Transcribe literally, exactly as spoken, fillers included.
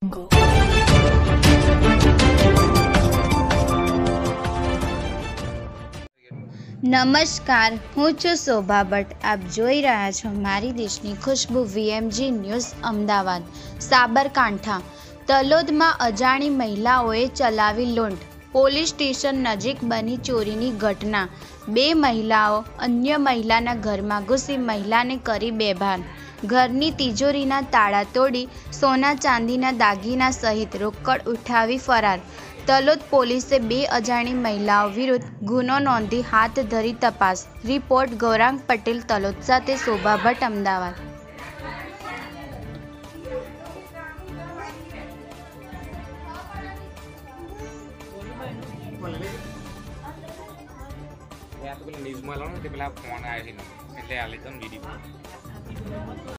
નમસ્કાર, હું છું શોભા ભટ્ટ. આપ જોઈ રહ્યા છો મારી દેશની ખુશ્બુ વીએમજી ન્યૂઝ અમદાવાદ. સાબરકાંઠા તલોદમાં અજાણી મહિલાઓએ ચલાવી લૂંટ. પોલીસ સ્ટેશન નજીક બની ચોરીની ઘટના. બે મહિલાઓ અન્ય મહિલાના ઘરમાં ઘૂસી મહિલાને કરી બેભાન. ઘરની તિજોરીના તાળા તોડી સોના ચાંદીના દાગીના સહિત રોકડ ઉઠાવી ફરાર. તલોદ પોલીસે બે અજાણી મહિલાઓ વિરુદ્ધ ગુનો નોંધી હાથ ધરી તપાસ. રિપોર્ટ ગૌરાંગ પટેલ, તલોદ સાથે શોભા ભટ્ટ, અમદાવાદ. न्यूज़ में लो ना, फोन आया है, એટલે આ લીધો ને વિડીયો.